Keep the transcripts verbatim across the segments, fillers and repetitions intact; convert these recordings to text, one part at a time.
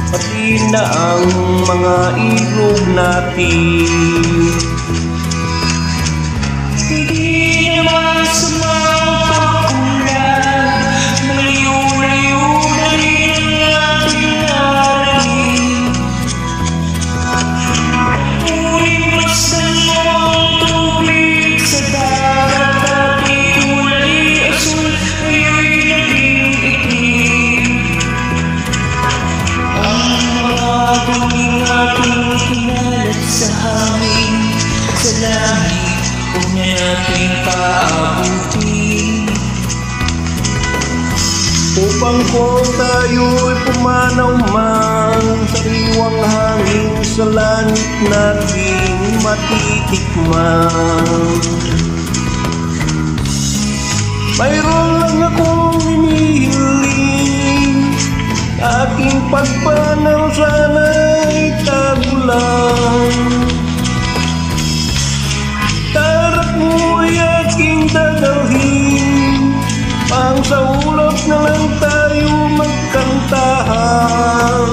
pati na ang mga ilog natin. Hindi naman sa mga pagkulan, malayo-layo na rin ang ating narating. Ngunit masdan mo ang tubig sa dagat, dati kulay asul, ngayon naging itim. Ang mga banging ating kinalat sa hangin, sa langit, kung natin paabutin. Upang ko tayo'y pumanaw man, sariwang hangin sa langit nating matitikman. Mayroon lang akong hinihiling, aking pagpanaw sana'y tagulan. Dadalhin pang sa ulap na lang tayo magkantahan.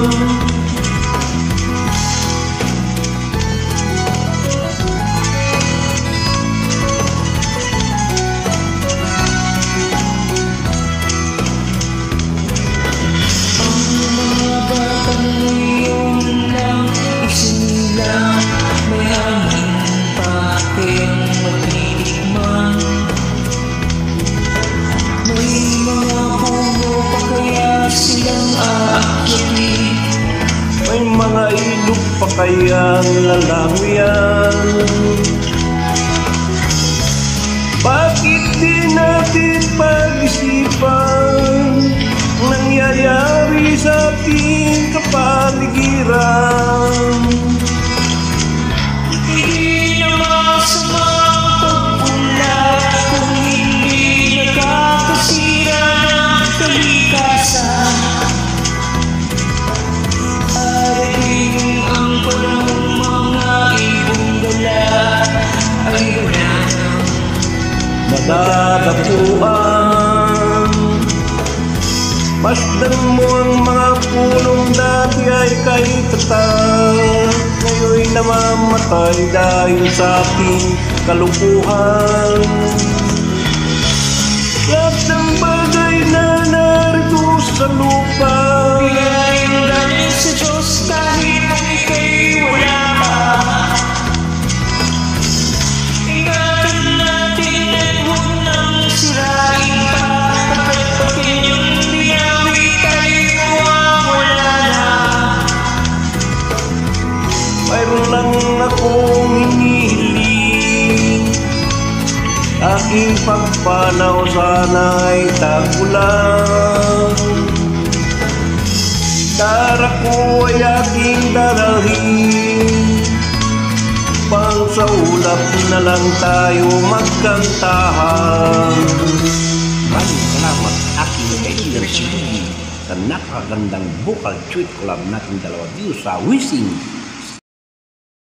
Ang mga batang ngayon lang isinilang, may hangin pa kayang matitikman. May mga puno pa kaya silang aakyatin, May mga ilog pa kayang lalawian. Bakit di natin pag-isipan nangyayari sa ating kapaligiran? hindi naman sa mga pagkulan, kung hindi nakakasira ng kalikasan. Darating ang panahon, mga ibong dala ay wala nang Madadapuan. Masdan mo ang mga punong dati ay kay tatag, ngayon'y namamatay dahil sa ating kalukuhan. Lahat ng bagay na narito sa lupa, biyayang galing sa Diyos kahit ang ika'y wala pa. Ingatan natin at huwag nang sirain pa, hanggat pag inyong binawi tayo mawawala na. mayroon lang akong hinihiling, aking pagpanaw sana'y tagulan. Dara ko ay aking dadalhin, pang sa ulap na lang tayo magkantahan. Maraming salamat aking kaibigan si Rudy sa napakagandang vocal tweet collab natin dalawa dito sa WeSing.